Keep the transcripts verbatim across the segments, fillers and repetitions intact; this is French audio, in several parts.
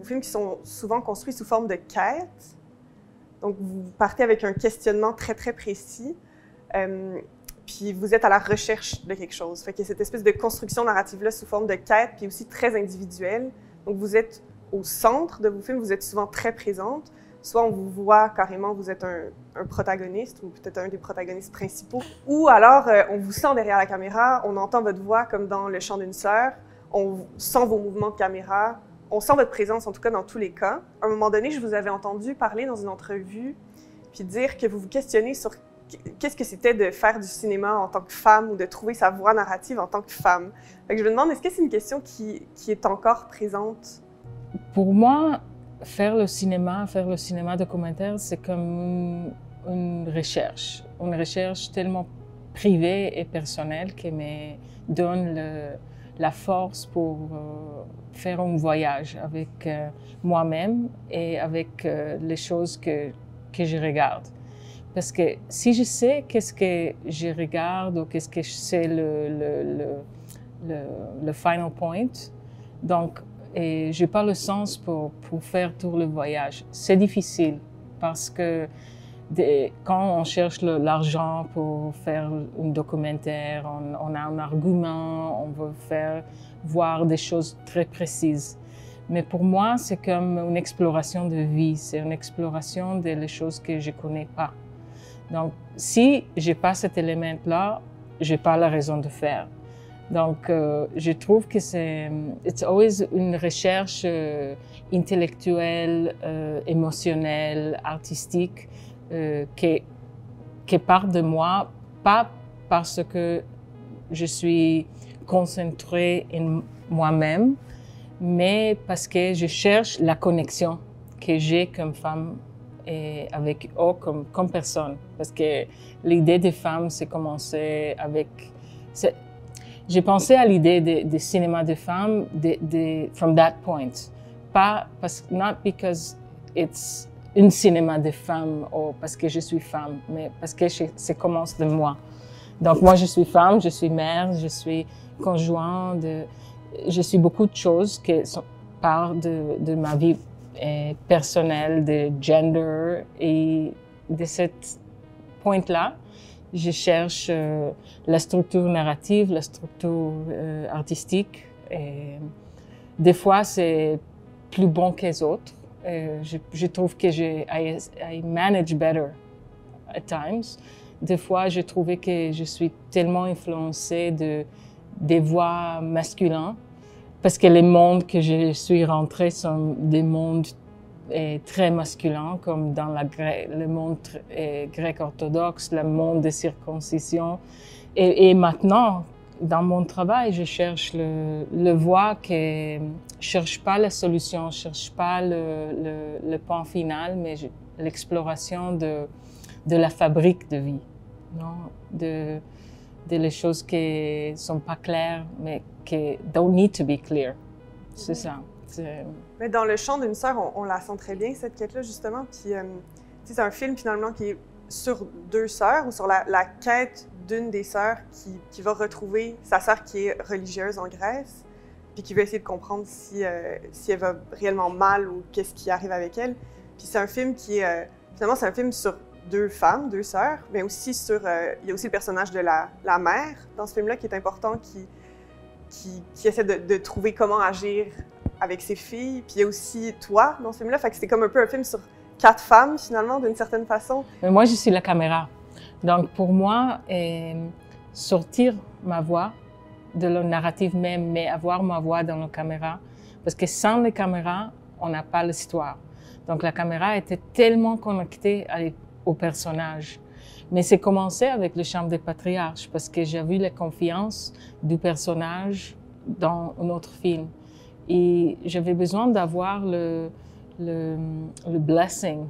Vos films qui sont souvent construits sous forme de quête. Donc, vous partez avec un questionnement très, très précis. Euh, puis, vous êtes à la recherche de quelque chose. Fait qu'il y a cette espèce de construction narrative-là sous forme de quête, puis aussi très individuelle. Donc, vous êtes au centre de vos films, vous êtes souvent très présente. Soit on vous voit carrément, vous êtes un, un protagoniste ou peut-être un des protagonistes principaux. Ou alors, euh, on vous sent derrière la caméra, on entend votre voix comme dans Le chant d'une sœur, on sent vos mouvements de caméra, on sent votre présence, en tout cas dans tous les cas. À un moment donné, je vous avais entendu parler dans une entrevue, puis dire que vous vous questionnez sur qu'est-ce que c'était de faire du cinéma en tant que femme ou de trouver sa voix narrative en tant que femme. Fait que je me demande, est-ce que c'est une question qui, qui est encore présente? Pour moi, faire le cinéma, faire le cinéma documentaire, c'est comme une, une recherche. Une recherche tellement privée et personnelle qui me donne le, la force pour euh, faire un voyage avec euh, moi-même et avec euh, les choses que, que je regarde. Parce que si je sais qu'est-ce que je regarde ou qu'est-ce que c'est le, le, le, le, le final point, donc et je n'ai pas le sens pour, pour faire tout le voyage. C'est difficile parce que de, quand on cherche l'argent pour faire un documentaire, on, on a un argument, on veut faire voir des choses très précises. Mais pour moi, c'est comme une exploration de vie, c'est une exploration des choses que je ne connais pas. Donc, si je n'ai pas cet élément-là, je n'ai pas la raison de faire. Donc, euh, je trouve que c'est it's always une recherche euh, intellectuelle, euh, émotionnelle, artistique euh, qui, qui part de moi, pas parce que je suis concentrée en moi-même, mais parce que je cherche la connexion que j'ai comme femme et avec eux comme, comme personne. Parce que l'idée des femmes, c'est commencé avec... J'ai pensé à l'idée de, de cinéma de femmes de, de, from that point. Pas parce, not because it's un cinéma de femmes ou parce que je suis femme, mais parce que ça commence de moi. Donc moi, je suis femme, je suis mère, je suis conjointe, de, je suis beaucoup de choses qui sont part de, de ma vie eh, personnelle, de gender, et de ce point-là, je cherche euh, la structure narrative, la structure euh, artistique. Et des fois, c'est plus bon que les autres. Et je, je trouve que je I, I manage better at times. Des fois, j'ai trouvé que je suis tellement influencée de des voix masculines parce que les mondes que je suis rentrée sont des mondes est très masculin, comme dans la grec, le monde est grec orthodoxe, le monde des circoncisions. Et, et maintenant, dans mon travail, je cherche le, le voie qui ne cherche pas la solution, ne cherche pas le, le, le point final, mais l'exploration de, de la fabrique de vie, non? De, de les choses qui ne sont pas claires, mais qui don't need to be clear. C'est ça. Mais dans Le chant d'une sœur, on, on la sent très bien, cette quête-là, justement. Puis, euh, c'est un film, finalement, qui est sur deux sœurs, ou sur la, la quête d'une des sœurs qui, qui va retrouver sa sœur qui est religieuse en Grèce, puis qui veut essayer de comprendre si, euh, si elle va réellement mal ou qu'est-ce qui arrive avec elle. Puis c'est un film qui est... Euh, finalement, c'est un film sur deux femmes, deux sœurs, mais aussi sur... Euh, il y a aussi le personnage de la, la mère dans ce film-là qui est important, qui, qui, qui essaie de, de trouver comment agir avec ses filles, puis il y a aussi toi dans ce film-là, fait que c'est comme un peu un film sur quatre femmes, finalement, d'une certaine façon. Mais moi, je suis la caméra. Donc, pour moi, euh, sortir ma voix de la narrative même, mais avoir ma voix dans la caméra, parce que sans les caméras, on n'a pas l'histoire. Donc, la caméra était tellement connectée à, au personnage. Mais c'est commencé avec le Chambre des patriarches, parce que j'ai vu la confiance du personnage dans un autre film. Et j'avais besoin d'avoir le, le, le blessing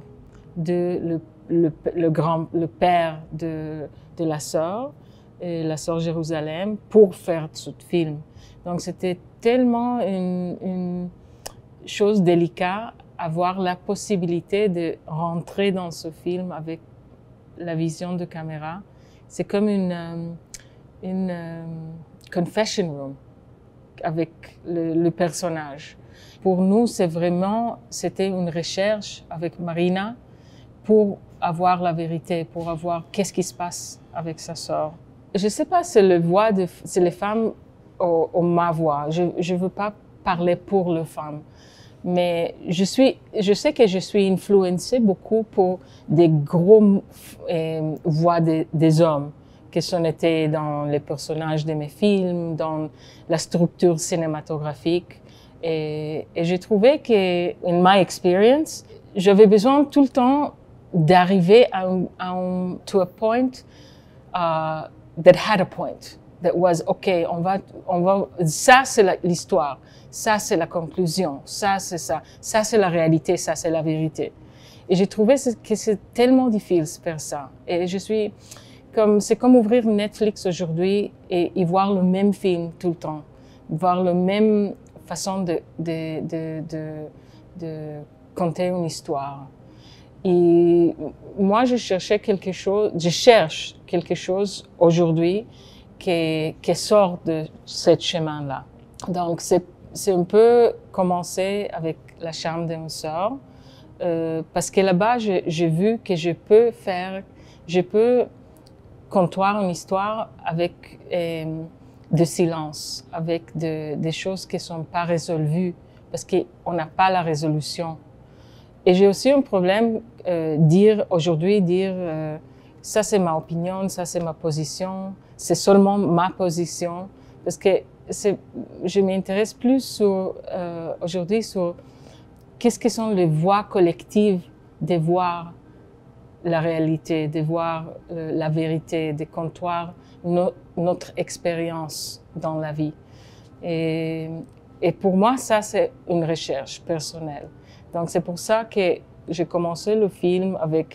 de le, le, le, grand, le père de, de la sœur, et la sœur Jérusalem, pour faire ce film. Donc c'était tellement une, une chose délicate, avoir la possibilité de rentrer dans ce film avec la vision de caméra. C'est comme une, une, une confession room avec le, le personnage. Pour nous, c'est vraiment, c'était une recherche avec Marina pour avoir la vérité, pour avoir qu'est-ce qui se passe avec sa sœur. Je ne sais pas si le voix de, c'est les femmes ou, ou ma voix. Je ne veux pas parler pour les femmes. Mais je, suis, je sais que je suis influencée beaucoup pour des gros euh, voix de, des hommes qui sont été dans les personnages de mes films, dans la structure cinématographique. Et, et j'ai trouvé que, in my experience, j'avais besoin tout le temps d'arriver à un, à un, to a point uh, that had a point, that was, OK, on va, on va, ça c'est l'histoire. Ça, c'est la conclusion. Ça, c'est ça. Ça, c'est la réalité. Ça, c'est la vérité. Et j'ai trouvé que c'est tellement difficile de faire ça. Et je suis comme, c'est comme ouvrir Netflix aujourd'hui et y voir le même film tout le temps. Voir la même façon de, de, de, de, de conter une histoire. Et moi, je cherchais quelque chose, je cherche quelque chose aujourd'hui qui, qui sort de ce chemin-là. Donc, c'est C'est un peu commencé avec la chambre d'une sœur, euh, parce que là-bas, j'ai vu que je peux faire, je peux conter une histoire avec euh, de silence, avec de, des choses qui ne sont pas résolues, parce qu'on n'a pas la résolution. Et j'ai aussi un problème euh, dire aujourd'hui, dire euh, ça c'est ma opinion, ça c'est ma position, c'est seulement ma position, parce que je m'intéresse plus sur, euh, aujourd'hui sur qu'est-ce que sont les voies collectives de voir la réalité, de voir euh, la vérité, de contour no, notre expérience dans la vie. Et, et pour moi, ça, c'est une recherche personnelle. Donc, c'est pour ça que j'ai commencé le film avec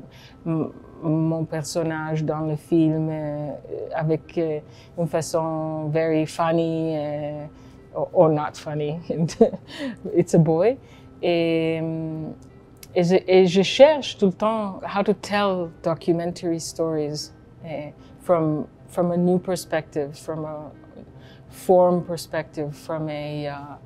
mon personnage dans le film euh, avec euh, une façon very funny euh, or, or not funny. It's a boy. Et, et, je, et je cherche tout le temps how to tell documentary stories uh, from from a new perspective, from a form perspective, from a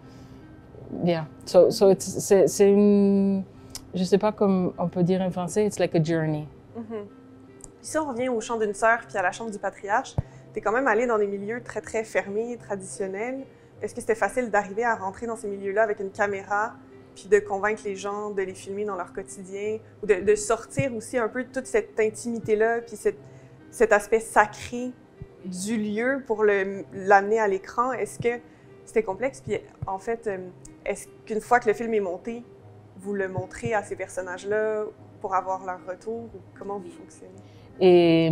uh, yeah. So so it's c'est, c'est une, je sais pas comment on peut dire en français, it's like a journey. Mm-hmm. Puis si on revient au chant d'une sœur puis à la chambre du patriarche, tu es quand même allé dans des milieux très, très fermés, traditionnels. Est-ce que c'était facile d'arriver à rentrer dans ces milieux-là avec une caméra puis de convaincre les gens de les filmer dans leur quotidien ou de, de sortir aussi un peu de toute cette intimité-là puis cette, cet aspect sacré du lieu pour l'amener à l'écran? Est-ce que c'était complexe? Puis en fait, est-ce qu'une fois que le film est monté, vous le montrez à ces personnages-là pour avoir leur retour? Ou comment vous fonctionnez? Et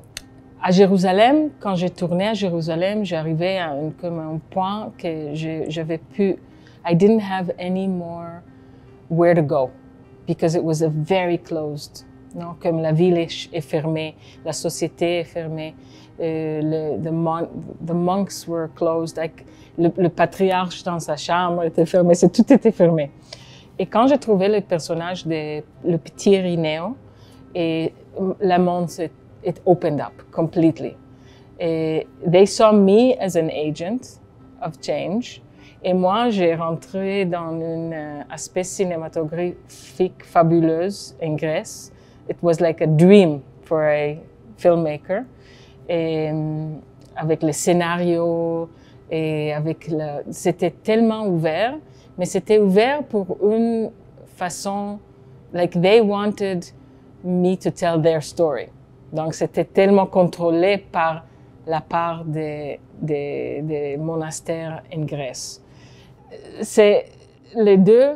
à Jérusalem, quand j'ai tourné à Jérusalem, j'arrivais à un, comme un point que j'avais pu, I didn't have any more where to go because it was a very closed. Non? Comme la ville est, est fermée, la société est fermée, euh, le, the, mon, the monks were closed, like, le, le patriarche dans sa chambre était fermé, tout était fermé. Et quand j'ai trouvé le personnage de le petit Irénéo, et le monde it opened up completely. Et they saw me as an agent of change. Et moi, j'ai rentré dans un uh, aspect cinématographique fabuleuse en Grèce. It was like a dream for a filmmaker. Et um, avec le scénario et avec le, c'était tellement ouvert. Mais c'était ouvert pour une façon, like they wanted me to tell their story. Donc c'était tellement contrôlé par la part des, des, des monastères en Grèce. C'est, les deux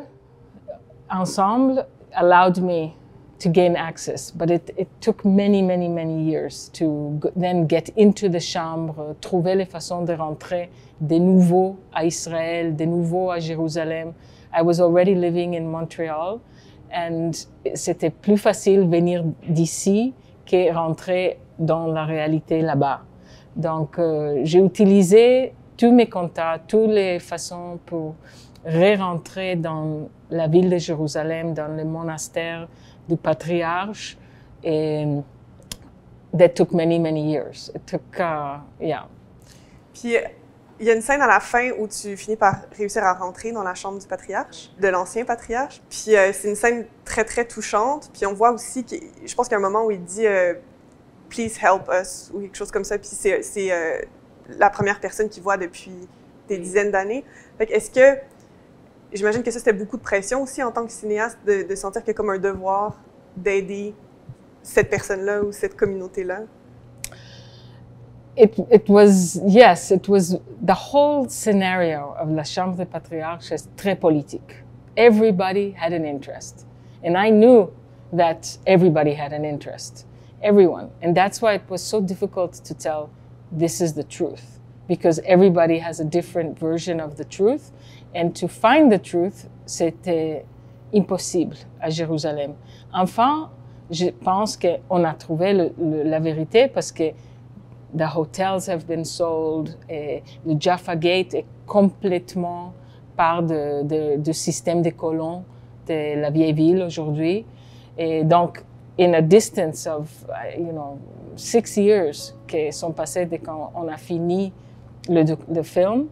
ensemble allowed me to gain access, but it, it took many, many, many years to then get into the chambre, trouver les façons de rentrer de nouveau à Israël, de nouveau à Jérusalem. I was already living in Montreal, and c'était plus facile venir d'ici que rentrer dans la réalité là-bas. Donc, euh, j'ai utilisé tous mes contacts, toutes les façons pour re-rentrer dans la ville de Jérusalem, dans le monastère du patriarche, et that took many, many years. It took, uh, yeah. Puis, Il y a une scène à la fin où tu finis par réussir à rentrer dans la chambre du patriarche, de l'ancien patriarche. Puis euh, c'est une scène très, très touchante. Puis on voit aussi, que, je pense qu'il y a un moment où il dit euh, « Please help us » ou quelque chose comme ça. Puis c'est, c'est euh, la première personne qu'il voit depuis des dizaines d'années. Fait que est-ce que, j'imagine que ça, c'était beaucoup de pression aussi en tant que cinéaste, de, de sentir qu'il y a comme un devoir d'aider cette personne-là ou cette communauté-là? It, it was, yes, it was, the whole scenario of La Chambre des Patriarches is très politique. Everybody had an interest. And I knew that everybody had an interest. Everyone. And that's why it was so difficult to tell this is the truth. Because everybody has a different version of the truth. And to find the truth, c'était impossible à Jérusalem. Enfin, je pense qu'on a trouvé le, le, la vérité parce que the hotels have been sold, et le Jaffa Gate est complètement part de, de, du système des colons de la vieille ville aujourd'hui. Et donc, in a distance of, you know, six years qui sont passés dès qu'on a fini le, le film,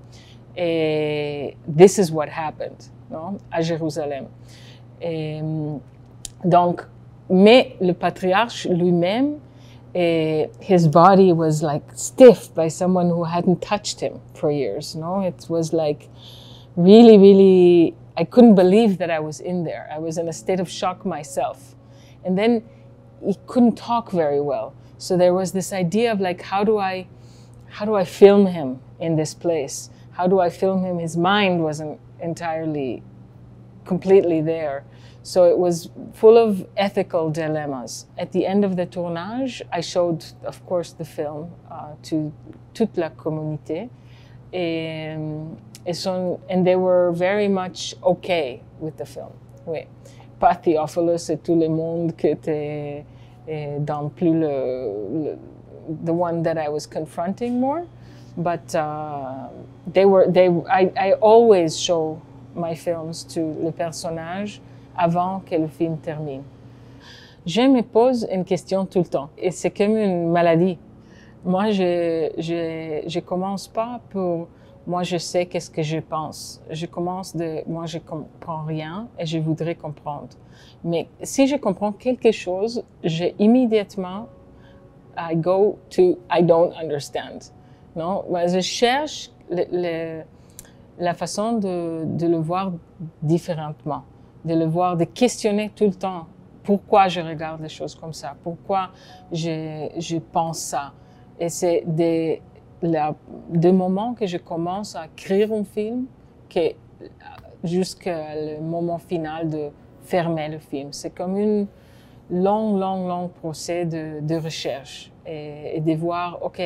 et this is what happened, non, à Jérusalem. Et, donc, mais le patriarche lui-même, Uh, his body was like stiff by someone who hadn't touched him for years. No, it was like really, really, I couldn't believe that I was in there. I was in a state of shock myself. And then he couldn't talk very well. So there was this idea of like, how do I, how do I film him in this place? How do I film him? His mind wasn't entirely, completely there. So it was full of ethical dilemmas. At the end of the tournage, I showed, of course, the film uh, to toute la communauté. Et, et son, and they were very much okay with the film. Oui. Pas Theophilus et tout le monde qui était dans plus le, le, the one that I was confronting more. But uh, they were, they, I, I always show my films to le personnage avant que le film termine. Je me pose une question tout le temps, et c'est comme une maladie. Moi, je je je commence pas pour moi je sais qu'est-ce que je pense. Je commence de moi je comprends rien et je voudrais comprendre. Mais si je comprends quelque chose, je immédiatement I go to I don't understand. Non, je cherche le, le, la façon de de le voir différemment. De le voir, de questionner tout le temps pourquoi je regarde les choses comme ça, pourquoi je, je pense ça. Et c'est des, la, des moments que je commence à écrire un film que jusqu'à le moment final de fermer le film. C'est comme une long, long, long procès de, de recherche et, et de voir, OK,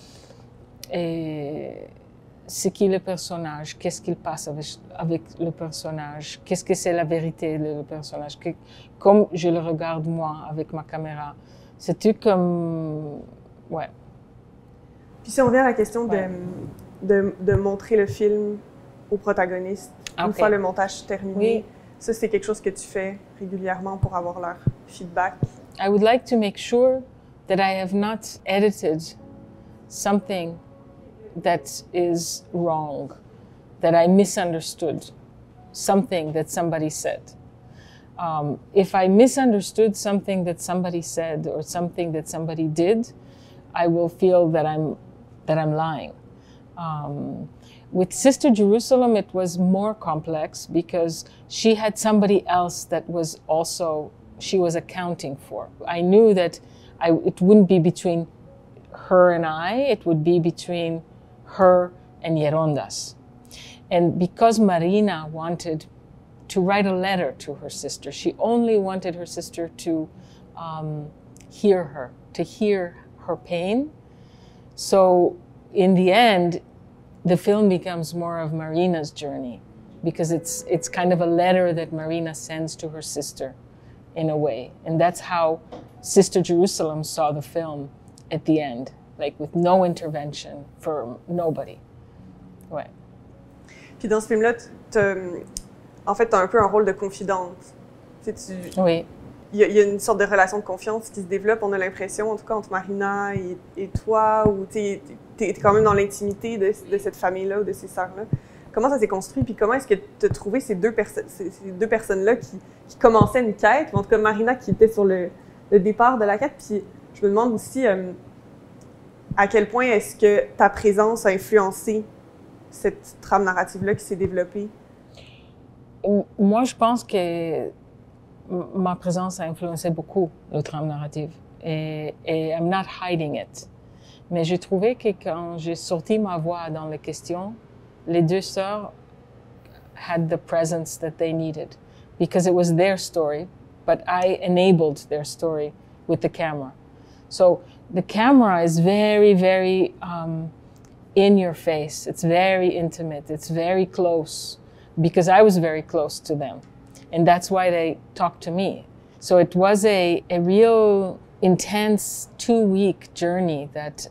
et, c'est qui le personnage, qu'est-ce qu'il passe avec, avec le personnage, qu'est-ce que c'est la vérité de le personnage, que, comme je le regarde moi avec ma caméra. C'est tout comme... Ouais. Puis si on revient à la question ouais. de, de, de montrer le film au protagoniste, okay. Une fois le montage terminé, oui. Ça c'est quelque chose que tu fais régulièrement pour avoir leur feedback? I would like to make sure that I have not edited something that is wrong, that I misunderstood something that somebody said. Um, if I misunderstood something that somebody said or something that somebody did, I will feel that I'm, that I'm lying. Um, with Sister Jerusalem, it was more complex because she had somebody else that was also, she was accounting for. I knew that I, it wouldn't be between her and I, it would be between her and Yerondas. And because Marina wanted to write a letter to her sister, she only wanted her sister to um, hear her, to hear her pain. So in the end, the film becomes more of Marina's journey because it's, it's kind of a letter that Marina sends to her sister in a way. And that's how Sister Jerusalem saw the film at the end. Like with no intervention for nobody. Ouais. Puis dans ce film-là, en fait, tu as un peu un rôle de confidente. Tu sais, tu, oui. il y, a, il y a une sorte de relation de confiance qui se développe, on a l'impression, en tout cas entre Marina et, et toi, où tu es quand même dans l'intimité de, de cette famille-là ou de ces sœurs-là. Comment ça s'est construit, puis comment est-ce que tu as trouvé ces deux, perso ces, ces deux personnes-là qui, qui commençaient une quête, en tout cas Marina qui était sur le, le départ de la quête, puis je me demande aussi euh, à quel point est-ce que ta présence a influencé cette trame narrative-là qui s'est développée? Moi, je pense que ma présence a influencé beaucoup le trame narrative, et, et I'm not hiding it. Mais j'ai trouvé que quand j'ai sorti ma voix dans les questions, les deux sœurs had the presence that they needed because it was their story, but I enabled their story with the camera. So the camera is very, very um, in your face. It's very intimate. It's very close because I was very close to them. And that's why they talked to me. So it was a, a real intense two-week journey that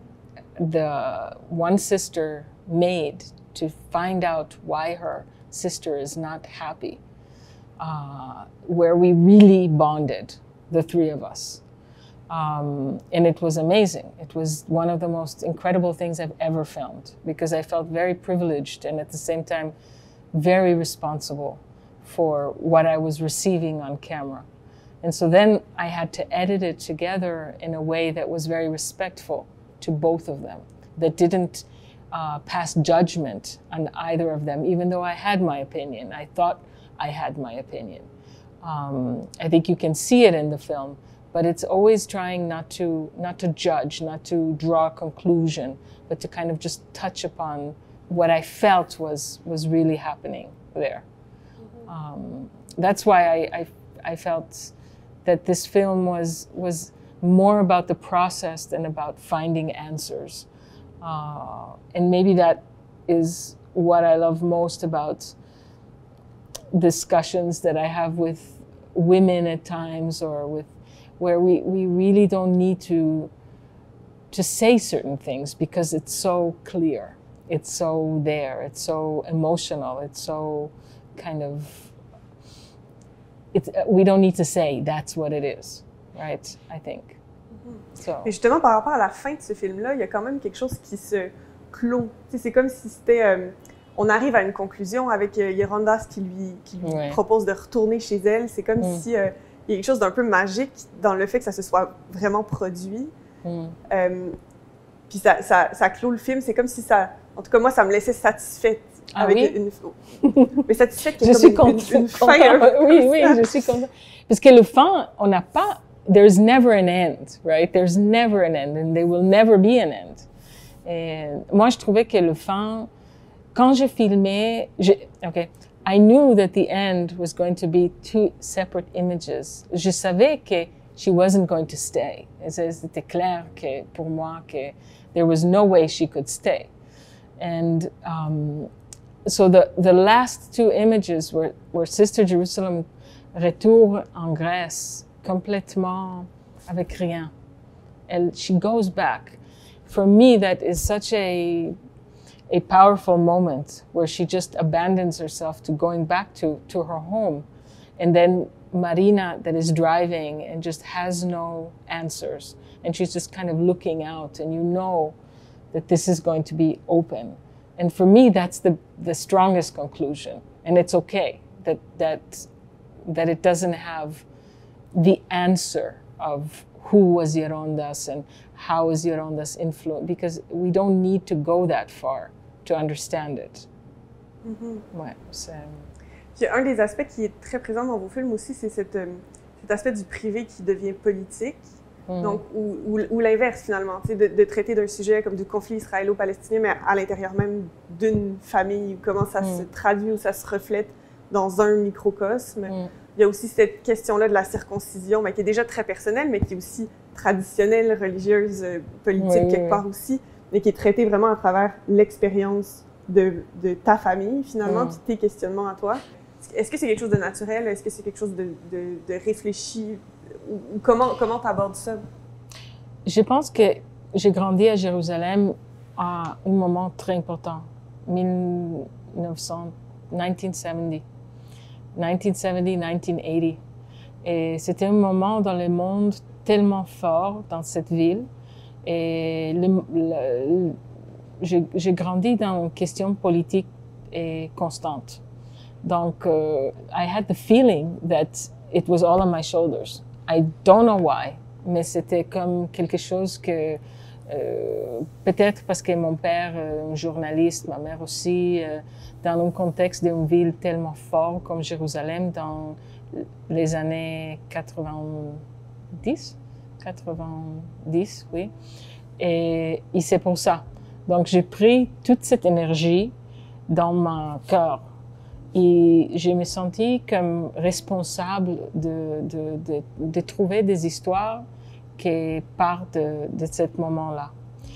the one sister made to find out why her sister is not happy, uh, where we really bonded, the three of us. Um, and it was amazing. It was one of the most incredible things I've ever filmed because I felt very privileged and at the same time very responsible for what I was receiving on camera. And so then I had to edit it together in a way that was very respectful to both of them, that didn't Uh, pass judgment on either of them, even though I had my opinion. I thought I had my opinion. Um, I think you can see it in the film, but it's always trying not to, not to judge, not to draw a conclusion, but to kind of just touch upon what I felt was, was really happening there. Mm-hmm. um, that's why I, I, I felt that this film was, was more about the process than about finding answers. Uh, and maybe that is what I love most about discussions that I have with women at times, or with where we, we really don't need to to say certain things because it's so clear, it's so there, it's so emotional, it's so kind of, it's, we don't need to say that's what it is, right? I think. So. Mais justement, par rapport à la fin de ce film-là, il y a quand même quelque chose qui se clôt. C'est comme si c'était... Euh, on arrive à une conclusion avec euh, Yerondas qui lui, qui lui ouais. propose de retourner chez elle. C'est comme mm. si euh, il y a quelque chose d'un peu magique dans le fait que ça se soit vraiment produit. Mm. Euh, puis ça, ça, ça clôt le film. C'est comme si ça... En tout cas, moi, ça me laissait satisfaite. Ah avec oui? une, mais satisfaite qu'il y a comme comme une, une, une fin. Oui, oui, je suis contente. Parce que le fin, on n'a pas... There's never an end, right? There's never an end, and there will never be an end. Et moi, je trouvais que le fin, quand je filmais, je, okay, I knew that the end was going to be two separate images. Je savais que she wasn't going to stay. C'était clair que pour moi que there was no way she could stay. And um, so the the last two images were were Sister Jerusalem retourne en Grèce. Complètement avec rien. And she goes back. For me, that is such a, a powerful moment where she just abandons herself to going back to, to her home. And then Marina that is driving and just has no answers. And she's just kind of looking out, and you know that this is going to be open. And for me, that's the, the strongest conclusion. And it's okay that, that, that it doesn't have the answer of who was Yerondas and how is Yerondas influenced, because we don't need to go that far to understand it. Mm-hmm. Ouais, c'est... Puis un des aspects qui est très présent dans vos films aussi, c'est cet, euh, cet aspect du privé qui devient politique, mm-hmm. donc ou, ou, ou l'inverse finalement, de, de traiter d'un sujet comme du conflit israélo-palestinien, mais à l'intérieur même d'une famille, comment ça mm. se traduit ou ça se reflète dans un microcosme. Mm. Il y a aussi cette question-là de la circoncision, mais qui est déjà très personnelle, mais qui est aussi traditionnelle, religieuse, politique, oui, quelque oui. part aussi, mais qui est traitée vraiment à travers l'expérience de, de ta famille, finalement, mm. puis tes questionnements à toi. Est-ce que c'est quelque chose de naturel? Est-ce que c'est quelque chose de, de, de réfléchi? Ou, ou comment comment tu abordes ça? Je pense que j'ai grandi à Jérusalem à un moment très important, mille neuf cents, dix-neuf cent soixante. nineteen seventy, nineteen eighty. Et c'était un moment dans le monde tellement fort dans cette ville. Et le, le, j'ai grandi dans une question politique et constante. Donc, uh, I had the feeling that it was all on my shoulders. I don't know why, mais c'était comme quelque chose que, euh, peut-être parce que mon père est un journaliste, ma mère aussi, euh, dans un contexte d'une ville tellement fort comme Jérusalem dans les années quatre-vingt-dix, quatre-vingt-dix, oui. Et, et c'est pour ça. Donc, j'ai pris toute cette énergie dans mon cœur. Et je me sentis comme responsable de, de, de, de trouver des histoires qui partent de, de ce moment-là.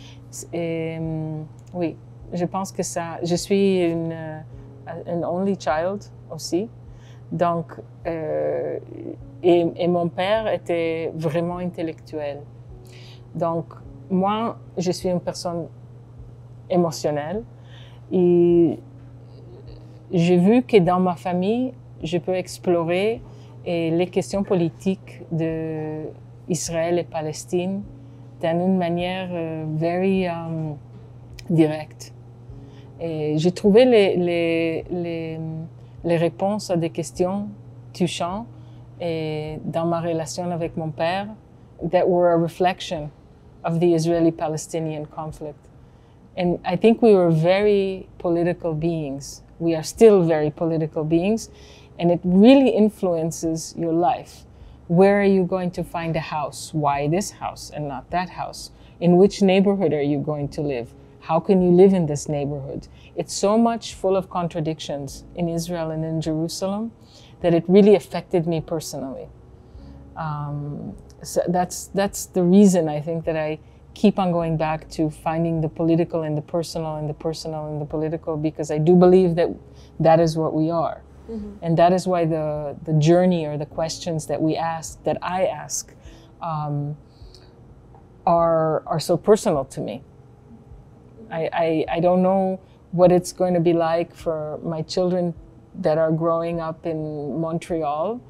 Et oui, je pense que ça... Je suis une, une only child aussi. Donc, euh, et, et mon père était vraiment intellectuel. Donc, moi, je suis une personne émotionnelle. Et j'ai vu que dans ma famille, je peux explorer et les questions politiques d'Israël et Palestine d'une manière euh, very um, directe. Et j'ai trouvé les, les, les, les réponses à des questions touchantes et dans ma relation avec mon père that were a reflection of the Israeli-Palestinian conflict. And I think we were very political beings. We are still very political beings, and it really influences your life. Where are you going to find a house? Why this house and not that house? In which neighborhood are you going to live? How can you live in this neighborhood? It's so much full of contradictions in Israel and in Jerusalem that it really affected me personally. Um, so that's, that's the reason I think that I keep on going back to finding the political and the personal and the personal and the political, because I do believe that that is what we are. Mm-hmm. And that is why the, the journey or the questions that we ask, that I ask, um, are, are so personal to me. I, I, I don't know what it's going to be like for my children that are growing up in Montreal.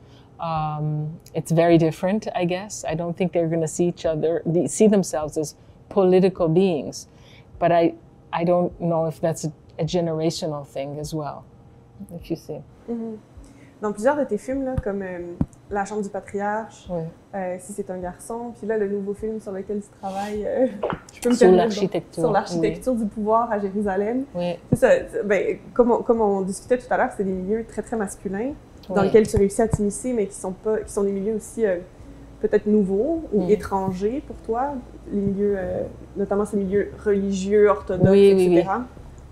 Um, it's very different, I guess. I don't think they're going to see each other, see themselves as political beings. But I, I don't know if that's a, a generational thing as well, if you see. Mm-hmm. Dans plusieurs de tes films, là, comme euh, La Chambre du Patriarche, oui. euh, Si c'est un garçon, puis là, le nouveau film sur lequel tu travailles, euh, je peux me sur l'architecture. Sur l'architecture oui. du pouvoir à Jérusalem. Oui. C'est ça, ben, comme, on, comme on discutait tout à l'heure, c'est des milieux très, très masculins. Dans oui. lesquels tu réussis à t'immiscer, mais qui sont, pas, qui sont des milieux aussi euh, peut-être nouveaux ou mm. étrangers pour toi, les milieux, euh, notamment ces milieux religieux, orthodoxes, oui, et cetera. Oui,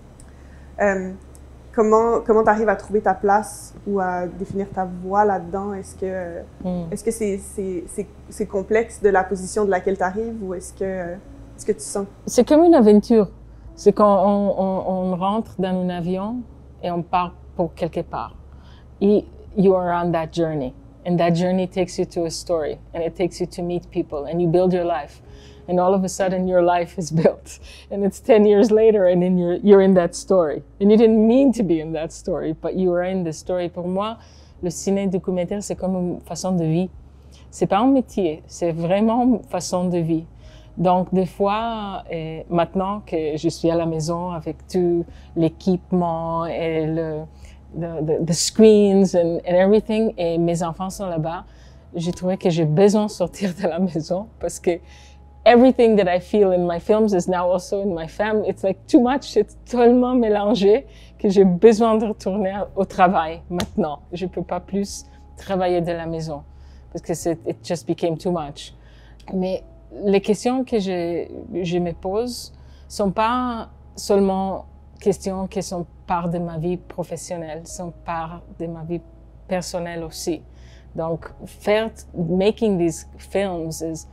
oui. Euh, comment comment tu arrives à trouver ta place ou à définir ta voie là-dedans? Est-ce que mm. est-ce que c'est, c'est, c'est, c'est complexe de la position de laquelle tu arrives ou est-ce que, est-ce que tu sens? C'est comme une aventure. C'est quand on, on, on rentre dans un avion et on part pour quelque part. Et you are on that journey, and that journey takes you to a story, and it takes you to meet people, and you build your life, and all of a sudden your life is built, and it's ten years later, and then you're you're in that story, and you didn't mean to be in that story, but you are in the story. Pour moi, le ciné documentaire c'est comme une façon de vie. C'est pas un métier, c'est vraiment une façon de vie. Donc des fois, et maintenant que je suis à la maison avec tout l'équipement et le The, the, the screens and, and everything, et mes enfants sont là-bas, j'ai trouvé que j'ai besoin de sortir de la maison parce que everything that I feel in my films is now also in my family. It's like too much, it's tellement mélangé que j'ai besoin de retourner au travail maintenant. Je peux pas plus travailler de la maison parce que c'est, it just became too much. Mais les questions que je, je me pose sont pas seulement questions qui sont part de ma vie professionnelle, sont part de ma vie personnelle aussi. Donc, faire, making these films is,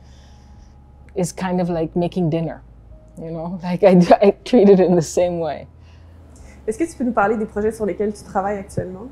is kind of like making dinner, you know? Like, I, I treat it in the same way. Est-ce que tu peux nous parler des projets sur lesquels tu travailles actuellement?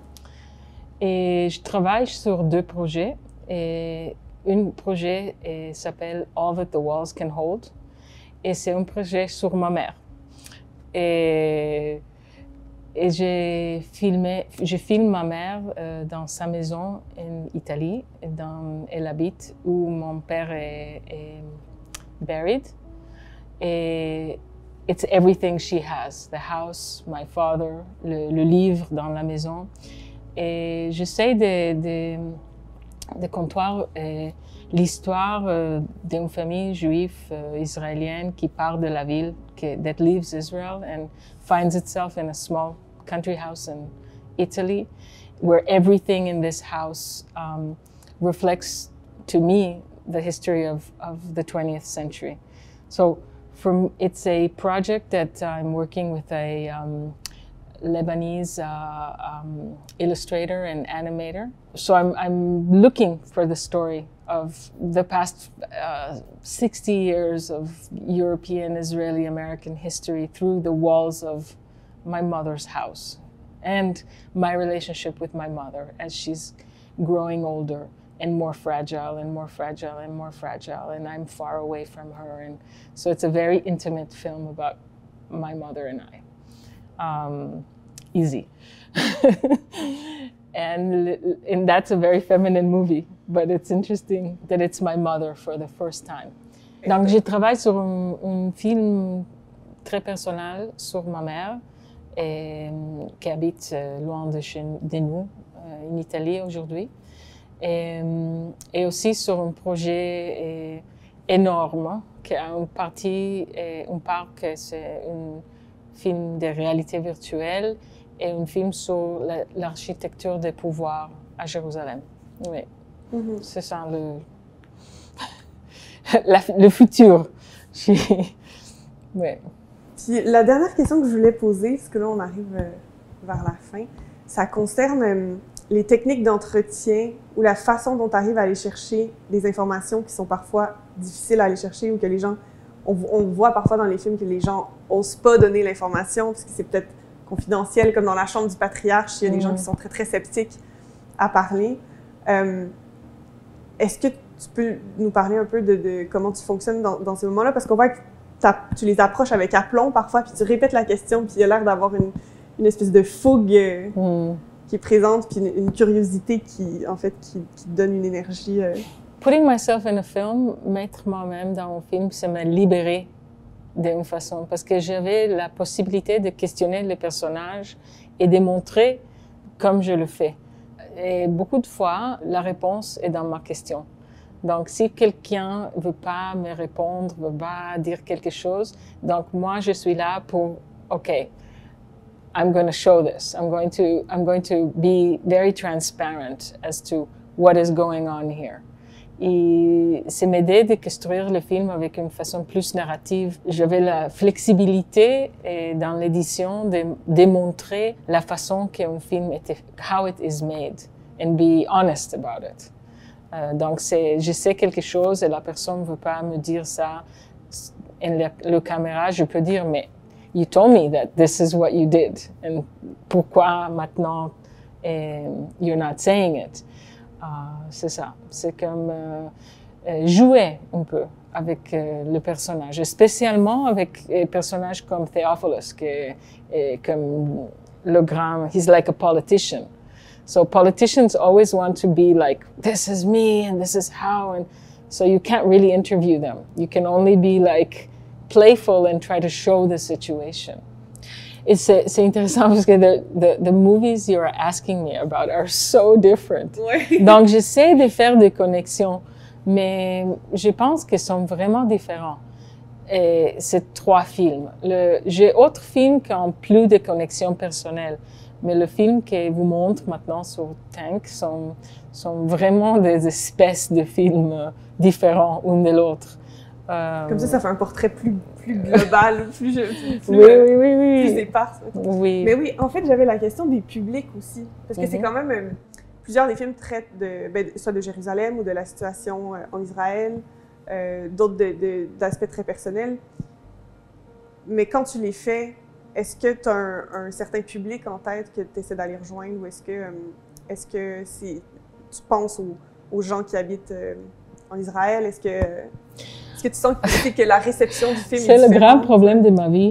Et je travaille sur deux projets. Et un projet est, s'appelle All That the Walls Can Hold. Et c'est un projet sur ma mère. Et et j'ai filmé, je filme ma mère euh, dans sa maison en Italie, dans, elle habite où mon père est, est buried. Et it's everything she has, the house, my father, le, le livre dans la maison. Et j'essaie de, de, de conter euh, l'histoire euh, d'une famille juive euh, israélienne qui part de la ville, que, that leaves Israel and finds itself in a small country house in Italy, where everything in this house um, reflects, to me, the history of, of the twentieth century. So from, it's a project that I'm working with a um, Lebanese uh, um, illustrator and animator. So I'm, I'm looking for the story of the past uh, sixty years of European, Israeli, American history through the walls of my mother's house and my relationship with my mother as she's growing older and more fragile and more fragile and more fragile, and I'm far away from her. And so it's a very intimate film about my mother and I. Um, easy. and, and that's a very feminine movie, but it's interesting that it's my mother for the first time. Donc, je travaille sur un, un film très personnel sur ma mère, et, qui habite loin de, chez, de nous, en Italie aujourd'hui. Et, et aussi sur un projet énorme, qui a une partie, une part que c'est un film de réalité virtuelle et un film sur l'architecture des pouvoirs à Jérusalem. Oui, mm-hmm. C'est ça le, la, le futur. Oui. Puis la dernière question que je voulais poser, parce que là on arrive vers la fin, ça concerne les techniques d'entretien ou la façon dont tu arrives à aller chercher des informations qui sont parfois difficiles à aller chercher ou que les gens, on, on voit parfois dans les films que les gens n'osent pas donner l'information parce que c'est peut-être confidentiel, comme dans La Chambre du Patriarche, il y a des mmh. gens qui sont très, très sceptiques à parler. Euh, est-ce que tu peux nous parler un peu de, de comment tu fonctionnes dans, dans ces moments-là? Parce qu'on voit que tu les approches avec aplomb parfois, puis tu répètes la question, puis il y a l'air d'avoir une, une espèce de fougue euh, mmh. qui est présente, puis une, une curiosité qui, en fait, qui, qui donne une énergie. Euh... Putting myself in a film, mettre moi-même dans un film, c'est me libérer d'une façon, parce que j'avais la possibilité de questionner les personnages et de montrer comme je le fais. Et beaucoup de fois, la réponse est dans ma question. Donc, si quelqu'un ne veut pas me répondre, ne veut pas dire quelque chose, donc moi, je suis là pour, OK, I'm going to show this. I'm going to, I'm going to be very transparent as to what is going on here. Et c'est m'aider de construire le film avec une façon plus narrative. J'avais la flexibilité et dans l'édition de démontrer la façon qu'un film était, how it is made, and be honest about it. Euh, donc, c'est, je sais quelque chose et la personne ne veut pas me dire ça. Et le, le caméra, je peux dire, mais you told me that this is what you did. And pourquoi maintenant um, you're not saying it? Uh, c'est ça. C'est comme euh, euh, jouer un peu avec euh, le personnage, spécialement avec des personnages comme Theophilus, qui est comme le grand, he's like a politician. So politicians always want to be like, this is me and this is how, and so you can't really interview them. You can only be like playful and try to show the situation. Et c'est, c'est intéressant parce que the, the, the movies you're asking me about are so different. Oui. Donc, j'essaie de faire des connexions, mais je pense qu'ils sont vraiment différents. Et c'est trois films. Le, j'ai autres films qui ont plus de connexions personnelles, mais le film que vous montre maintenant sur Tank sont, sont vraiment des espèces de films différents l'un de l'autre. Euh... Comme ça, ça fait un portrait plus, plus global, plus, plus, plus, oui, oui, oui, oui. plus épars. Oui. Mais oui, en fait, j'avais la question des publics aussi. Parce que mm-hmm. c'est quand même... Euh, plusieurs des films traitent de, ben, soit de Jérusalem ou de la situation euh, en Israël, euh, d'autres de, de, d'aspects très personnels. Mais quand tu les fais, est-ce que tu as un, un certain public en tête que tu essaies d'aller rejoindre ou est-ce que, euh, est-ce que c'est, tu penses aux, aux gens qui habitent euh, en Israël? Est-ce que... Est-ce que tu sens que, que la réception du film c'est est différente? C'est le grand problème de ma vie,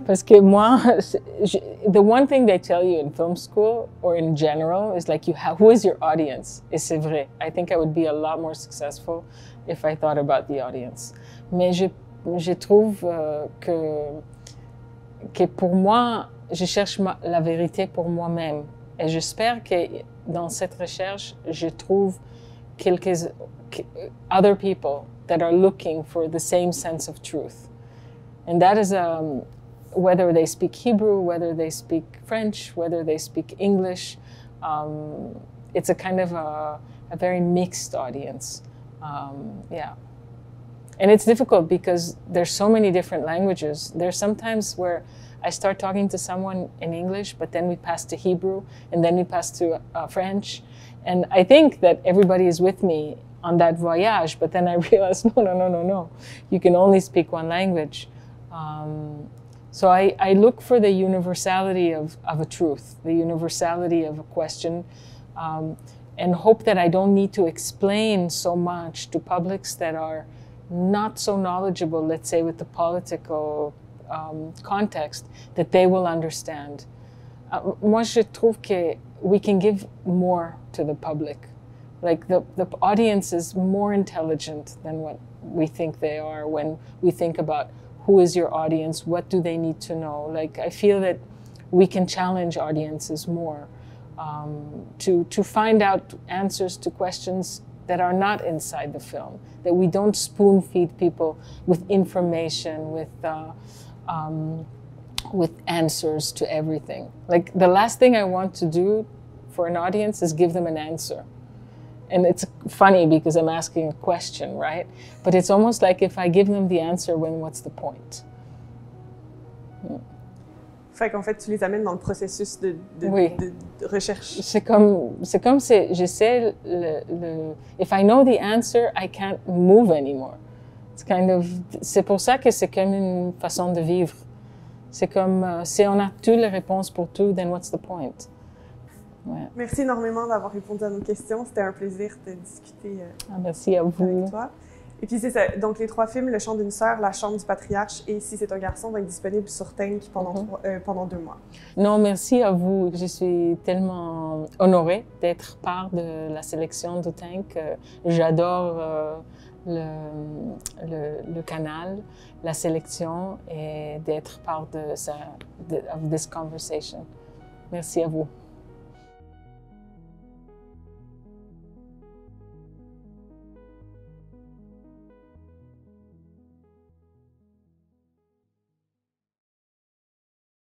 Parce que moi, je, the one thing they tell you in film school or in general is like, you have, who is your audience? Et c'est vrai. I think I would be a lot more successful if I thought about the audience. Mais je, je trouve euh, que, que pour moi, je cherche ma, la vérité pour moi-même. Et j'espère que dans cette recherche, je trouve quelques other people that are looking for the same sense of truth. And that is um, whether they speak Hebrew, whether they speak French, whether they speak English. Um, it's a kind of a, a very mixed audience. Um, yeah. And it's difficult because there's so many different languages. There's sometimes where I start talking to someone in English, but then we pass to Hebrew, and then we pass to uh, French. And I think that everybody is with me on that voyage, but then I realize, no, no, no, no, no. You can only speak one language. Um, so I, I look for the universality of, of a truth, the universality of a question, um, and hope that I don't need to explain so much to publics that are not so knowledgeable, let's say, with the political um, context, that they will understand. Uh, moi, je trouve que we can give more to the public. Like the, the audience is more intelligent than what we think they are when we think about who is your audience, what do they need to know. Like, I feel that we can challenge audiences more um, to, to find out answers to questions that are not inside the film, that we don't spoon feed people with information, with, uh, um, with answers to everything. Like, the last thing I want to do for an audience is give them an answer. And it's funny because I'm asking a question, right? But it's almost like if I give them the answer, then what's the point? Hmm. Fait qu'en fait, tu les amènes dans le processus de, de, oui. de, de recherche. C'est comme, c'est comme si j'essaie le, le... If I know the answer, I can't move anymore. It's kind of... C'est pour ça que c'est comme une façon de vivre. C'est comme, uh, si on a toutes les réponses pour tout, then what's the point? Ouais. Merci énormément d'avoir répondu à nos questions. C'était un plaisir de discuter euh, ah, merci à vous. avec toi. Et puis c'est ça. Donc les trois films, Le chant d'une sœur, La chambre du patriarche et Si c'est un garçon, vont être disponibles sur Tank pendant, mm-hmm. trois, euh, pendant deux mois. Non, merci à vous. Je suis tellement honorée d'être part de la sélection de Tank. J'adore euh, le, le, le canal, la sélection et d'être part de, ça, de of this conversation. Merci à vous.